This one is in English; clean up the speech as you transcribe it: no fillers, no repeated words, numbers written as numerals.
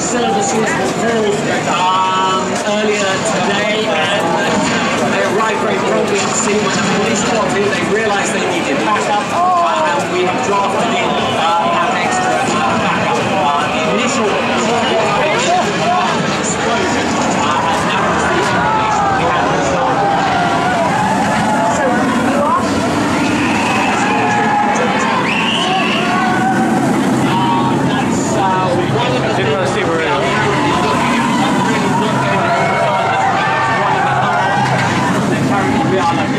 services were called earlier today, and they arrived very promptly on scene. When the police got here, they realised they needed backup, and we have drafted in that extra backup. The initial explosion, and that was the information we had to start. We are like